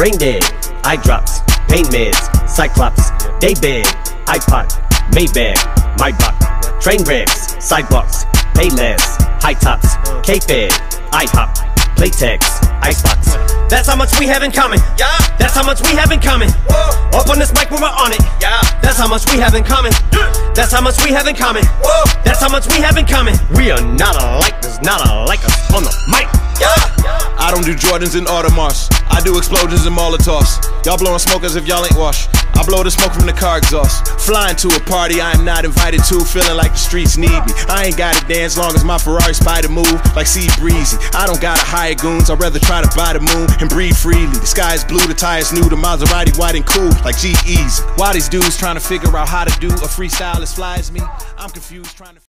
brain dead, eye drops, pain meds, Cyclops, day bed, iPod, Maybach, my buck, train wrecks, sidewalks, Payless, high tops, K-Fed, IHOP, Playtex, Icebox. That's how much we have in common. Yeah. That's how much we have in common. Whoa. Up on this mic when we're on it. Yeah. That's how much we have in common. That's how much we have in common. Whoa. That's how much we have in common. We are not alike. There's not alike us on the mic. Yeah. I don't do Jordans and Audemars. I do explosions and Molotovs. Y'all blowing smoke as if y'all ain't washed. I blow the smoke from the car exhaust. Flying to a party I am not invited to, feeling like the streets need me. I ain't gotta dance long as my Ferrari spider move like Sea Breezy. I don't gotta hire goons, I'd rather try to buy the moon and breathe freely. The sky is blue, the tires new, the Maserati white and cool like G-Eazy. Why these dudes trying to figure out how to do a freestyle as fly as me? I'm confused trying to